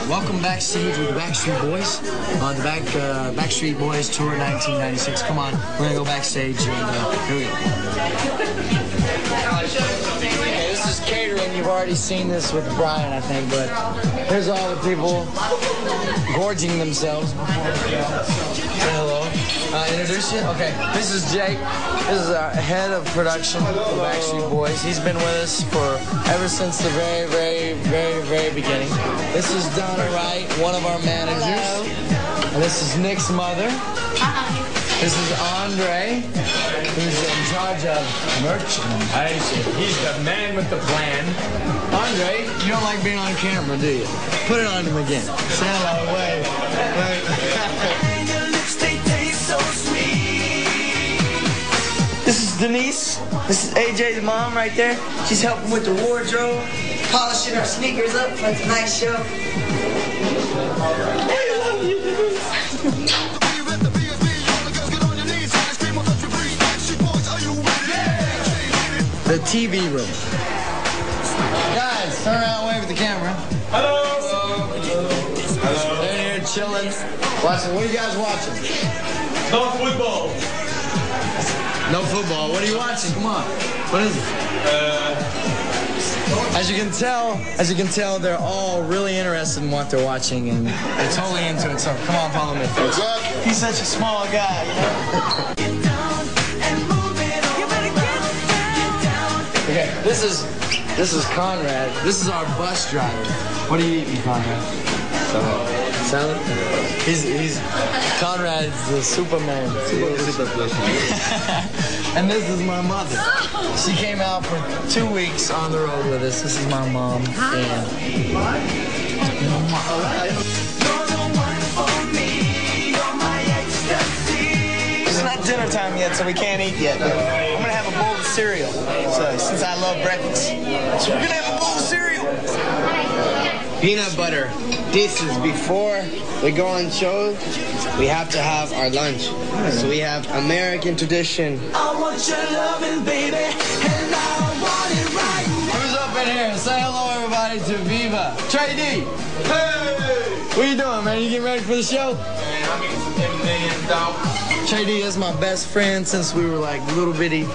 Welcome backstage with the Backstreet Boys. The Backstreet Boys Tour 1996. Come on, we're gonna go backstage and here we go. Okay, this is catering. You've already seen this with Brian, I think, but here's all the people gorging themselves. Say hello. Introduce you? Okay, this is Jake. This is our head of production for the Backstreet Boys. He's been with us ever since the very beginning. This is Donna Wright, one of our managers. Hello. And this is Nick's mother. Hi. This is Andre, who's in charge of merchandising. He's the man with the plan. Andre, you don't like being on camera, do you? Put it on him again. Say hello, wait. This is Denise. This is AJ's mom right there. She's helping with the wardrobe, polishing our sneakers up for tonight's show. I love you, Denise. The TV room. Guys, turn around and wave at the camera. Hello. Hello. They're here chilling. Watching. What are you guys watching? No football. No football. What are you watching? Come on. What is it? As you can tell, they're all really interested in what they're watching, and they're totally into it. So come on, follow me. What's up? He's such a small guy, you know. Okay, this is Conrad. This is our bus driver. What are you eating, Conrad? Salad. He's Conrad's the Superman. And this is my mother. She came out for 2 weeks on the road with us. This is my mom. And it's not dinner time yet, so we can't eat yet. I'm gonna have a bowl of cereal, since I love breakfast. So we're gonna have a bowl of cereal. Peanut butter. This is before we go on shows. We have to have our lunch. So we have American tradition. I want your loving, baby, and I want it right now. Who's up in here? Say hello, everybody, to Viva. Trey D. Hey! What you doing, man? You getting ready for the show? Man, I'm getting some M&M's, dog. Trey D is my best friend since we were like little bitty